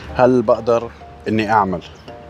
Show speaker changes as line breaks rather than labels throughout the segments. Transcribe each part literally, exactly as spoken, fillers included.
هل بقدر اني اعمل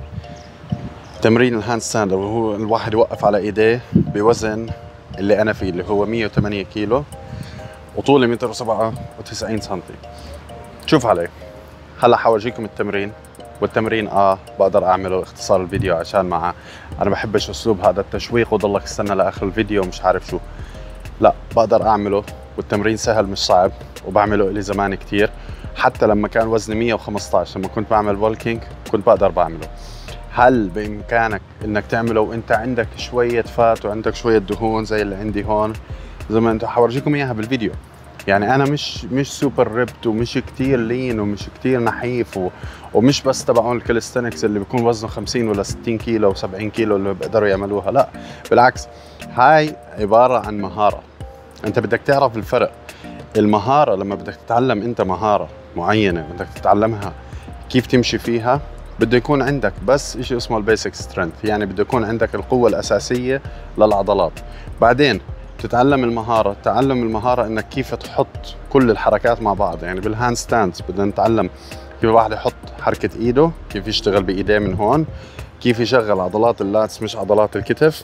تمرين الهاند ستاند وهو الواحد يوقف على ايديه بوزن اللي انا فيه اللي هو مية وثمانية كيلو وطولي متر وسبعة وتسعين سنتي؟ شوف علي، هلا حورجيكم التمرين. والتمرين اه بقدر اعمله اختصار الفيديو عشان مع انا بحبش اسلوب هذا التشويق وضلك استنى لاخر الفيديو مش عارف شو. لا، بقدر اعمله والتمرين سهل مش صعب وبعمله لي زمان كتير. حتى لما كان وزني مية وخمسطعش لما كنت بعمل بولكينج كنت بقدر بعمله. هل بامكانك انك تعمله وانت عندك شويه فات وعندك شويه دهون زي اللي عندي هون؟ زي ما انتم حورجيكم اياها بالفيديو. يعني انا مش مش سوبر ريبت ومش كتير لين ومش كتير نحيف و... ومش بس تبعون الكاليستنكس اللي بيكون وزنه خمسين ولا ستين كيلو و70 كيلو اللي بيقدروا يعملوها. لا بالعكس، هاي عباره عن مهاره. انت بدك تعرف الفرق. المهاره لما بدك تتعلم انت مهاره معينه بدك تتعلمها كيف تمشي فيها، بده يكون عندك بس شيء اسمه البيسك سترينث، يعني بده يكون عندك القوه الاساسيه للعضلات. بعدين تتعلم المهاره، تعلم المهاره انك كيف تحط كل الحركات مع بعض. يعني بالهاند ستاندز بدنا نتعلم كيف الواحد يحط حركه ايده، كيف يشتغل بايديه من هون، كيف يشغل عضلات اللاتس مش عضلات الكتف،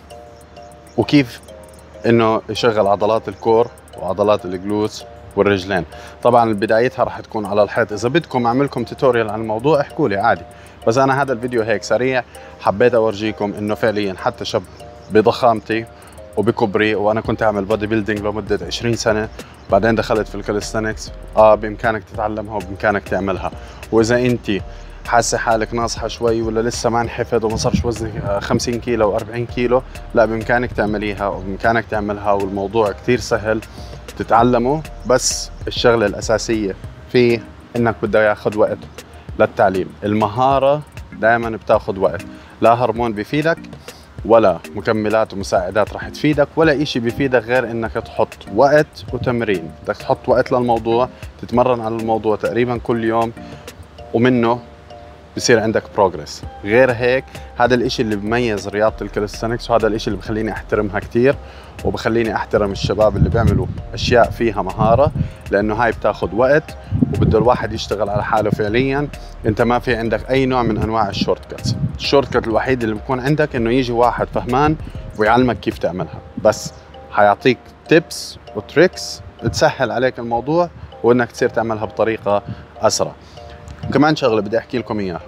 وكيف انه يشغل عضلات الكور وعضلات الجلوتس والرجلين. طبعا بدايتها راح تكون على الحيط. اذا بدكم اعمل لكم توتوريال عن الموضوع احكوا لي عادي، بس انا هذا الفيديو هيك سريع حبيت اورجيكم انه فعليا حتى شاب بضخامتي وبكبري، وانا كنت اعمل بودي بيلدينج لمده عشرين سنه بعدين دخلت في الكاليستنكس، اه بامكانك تتعلمها وبامكانك تعملها. واذا انت حاسه حالك ناصحه شوي ولا لسه ما انحفظ وما صارش وزنك خمسين كيلو و أربعين كيلو، لا بامكانك تعمليها وبامكانك تعملها، والموضوع كثير سهل تتعلمه. بس الشغله الاساسيه فيه انك بده ياخذ وقت للتعليم. المهاره دائما بتاخذ وقت، لا هرمون بيفيدك ولا مكملات ومساعدات راح تفيدك ولا اشي بيفيدك غير انك تحط وقت وتمرين. بدك تحط وقت للموضوع، تتمرن على الموضوع تقريبا كل يوم ومنه بصير عندك بروجرس. غير هيك هذا الاشي اللي بميز رياضة الكاليستنكس وهذا الاشي اللي بخليني احترمها كتير وبخليني احترم الشباب اللي بيعملوا اشياء فيها مهارة، لانه هاي بتاخذ وقت وبده الواحد يشتغل على حاله فعليا. انت ما في عندك اي نوع من انواع الشورت كاتس. الشورت كات الوحيد اللي بيكون عندك انه يجي واحد فهمان ويعلمك كيف تعملها، بس حيعطيك تيبس وتريكس تسهل عليك الموضوع وانك تصير تعملها بطريقة اسرع. وكمان شغله بدي احكي لكم اياها،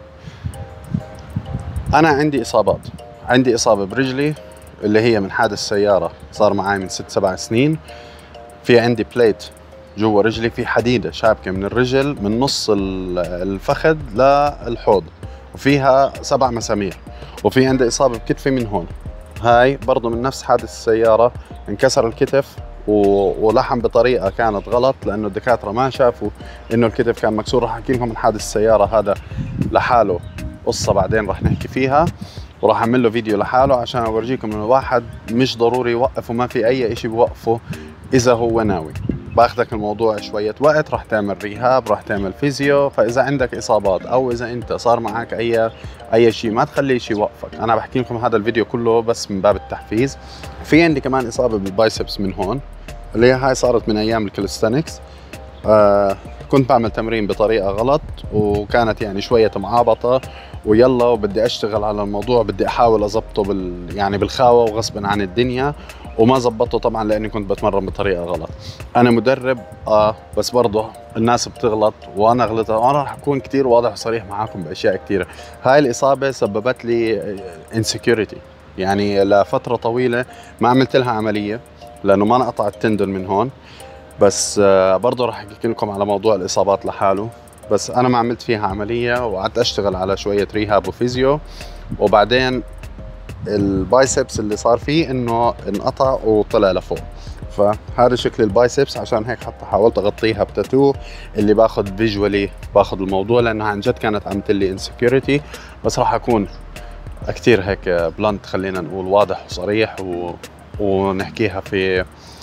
انا عندي اصابات. عندي اصابه برجلي اللي هي من حادث سياره صار معي من ست سبع سنين. في عندي بليت جوا رجلي، في حديده شابكه من الرجل من نص الفخذ للحوض وفيها سبع مسامير. وفي عندي اصابه بكتفي من هون، هاي برضه من نفس حادث السياره، انكسر الكتف ولحم بطريقه كانت غلط لانه الدكاتره ما شافوا انه الكتف كان مكسور. راح احكي لكم عن حادث السياره هذا لحاله قصه بعدين راح نحكي فيها، وراح اعمل له فيديو لحاله عشان اورجيكم انه الواحد مش ضروري يوقف وما في اي شيء بوقفه اذا هو ناوي. باخذك الموضوع شويه وقت، راح تعمل ريهاب، راح تعمل فيزيو. فاذا عندك اصابات او اذا انت صار معك اي اي شيء ما تخلي شيء يوقفك. انا بحكي لكم هذا الفيديو كله بس من باب التحفيز. في عندي كمان اصابه بالبايسبس من هون اللي هاي صارت من ايام الكاليستنكس. آه كنت بعمل تمرين بطريقه غلط وكانت يعني شويه معابطه ويلا وبدي اشتغل على الموضوع، بدي احاول اضبطه بال يعني بالخاوه وغصبا عن الدنيا، وما زبطته طبعا لاني كنت بتمرن بطريقه غلط. انا مدرب اه بس برضه الناس بتغلط وانا غلطت، وانا راح اكون كثير واضح وصريح معاكم باشياء كثيره. هاي الاصابه سببت لي انسكيورتي، يعني لفتره طويله ما عملت لها عمليه لانه ما انقطع التندون من هون. بس برضه راح احكي لكم على موضوع الاصابات لحاله، بس انا ما عملت فيها عمليه وقعدت اشتغل على شويه ريهاب وفيزيو. وبعدين البايسبس اللي صار فيه انه انقطع وطلع لفوق، فهذا شكل البايسبس. عشان هيك حتى حاولت اغطيها بتاتو اللي باخذ فيجوالي باخذ الموضوع لانها عن جد كانت عملت لي انسكيورتي. بس راح اكون كثير هيك بلانت، خلينا نقول واضح وصريح و... ونحكيها في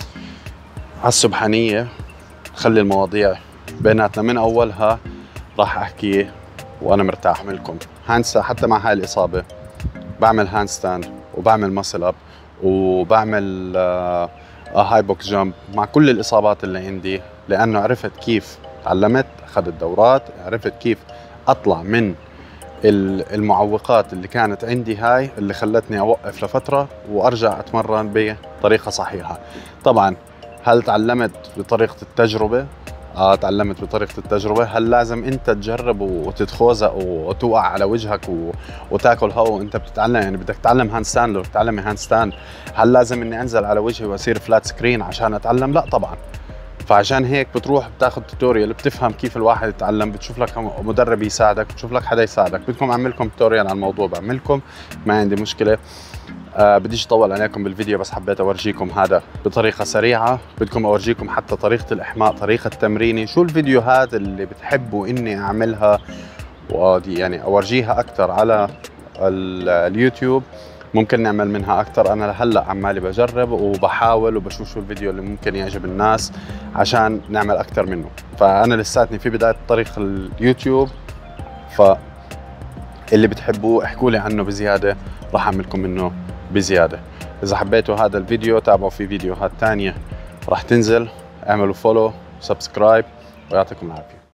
عالسبحانية، خلي المواضيع بيناتنا من أولها. راح أحكي وأنا مرتاح منكم. هاند حتى مع هاي الإصابة بعمل هاند ستاند وبعمل ماسل أب وبعمل آه هاي بوكس جامب مع كل الإصابات اللي عندي، لأنه عرفت كيف، تعلمت، أخذت دورات، عرفت كيف اطلع من المعوقات اللي كانت عندي هاي اللي خلتني اوقف لفترة وارجع اتمرن بطريقة صحيحة. طبعا هل تعلمت بطريقة التجربة؟ اه تعلمت بطريقة التجربة. هل لازم انت تجرب وتتخوزق وتوقع على وجهك و... وتاكل هوا وانت بتتعلم؟ يعني بدك تتعلم هاند ستاند، لو تتعلمي هاند ستاند هل لازم اني انزل على وجهي واصير فلات سكرين عشان اتعلم؟ لا طبعا. فعشان هيك بتروح بتاخذ توتوريال، بتفهم كيف الواحد يتعلم، بتشوف لك مدرب يساعدك، بتشوف لك حدا يساعدك. بدكم اعمل لكم توتوريال عن الموضوع بعمل لكم، ما عندي مشكله. آه بديش اطول عليكم بالفيديو، بس حبيت اورجيكم هذا بطريقه سريعه. بدكم اورجيكم حتى طريقه الاحماء، طريقه تمريني، شو الفيديوهات اللي بتحبوا اني اعملها ودي يعني اورجيها اكثر على اليوتيوب. ممكن نعمل منها اكثر. انا لهلا عمالي بجرب وبحاول وبشوف شو الفيديو اللي ممكن يعجب الناس عشان نعمل اكثر منه. فانا لساتني في بدايه طريق اليوتيوب، فاللي بتحبوه احكوا لي عنه بزياده، راح اعمل لكم منه بزياده. اذا حبيتوا هذا الفيديو تابعوا في فيديوهات ثانيه راح تنزل، اعملوا فولو سبسكرايب ويعطيكم العافيه.